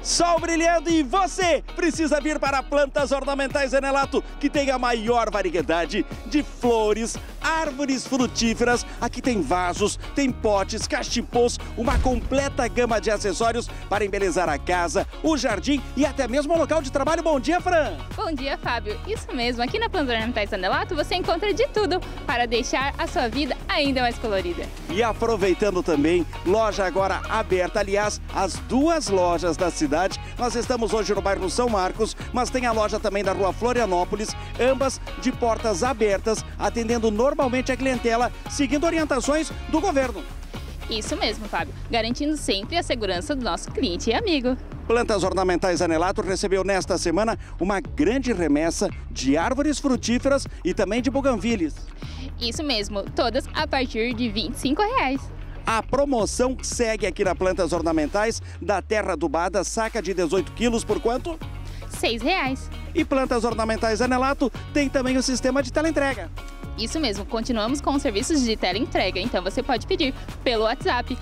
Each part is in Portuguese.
Sol brilhando e você precisa vir para Plantas Ornamentais Zenelato, que tem a maior variedade de flores, árvores frutíferas. Aqui tem vasos, tem potes, cachepôs, uma completa gama de acessórios para embelezar a casa, o jardim e até mesmo o local de trabalho. Bom dia, Fran! Bom dia, Fábio. Isso mesmo, aqui na Plantas Ornamentais Zenelato você encontra de tudo para deixar a sua vida ainda mais colorida. E aproveitando também, loja agora aberta, aliás, as duas lojas da cidade. Nós estamos hoje no bairro São Marcos, mas tem a loja também da rua Florianópolis, ambas de portas abertas, atendendo normalmente a clientela, seguindo orientações do governo. Isso mesmo, Fábio, garantindo sempre a segurança do nosso cliente e amigo. Plantas Ornamentais Zenelato recebeu nesta semana uma grande remessa de árvores frutíferas e também de buganvílias. Isso mesmo, todas a partir de R$ 25. A promoção segue aqui na Plantas Ornamentais da terra adubada, saca de 18 quilos, por quanto? R$ 6. E Plantas Ornamentais Zenelato tem também o sistema de teleentrega. Isso mesmo, continuamos com os serviços de teleentrega, então você pode pedir pelo WhatsApp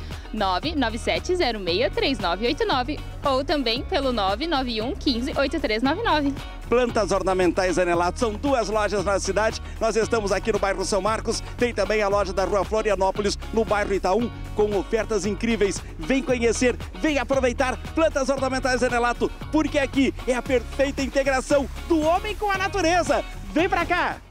997063989 ou também pelo 991 15 8399. Plantas Ornamentais Zenelato, são duas lojas na cidade. Nós estamos aqui no bairro São Marcos, tem também a loja da rua Florianópolis, no bairro Itaú, com ofertas incríveis. Vem conhecer, vem aproveitar Plantas Ornamentais Zenelato, porque aqui é a perfeita integração do homem com a natureza. Vem pra cá!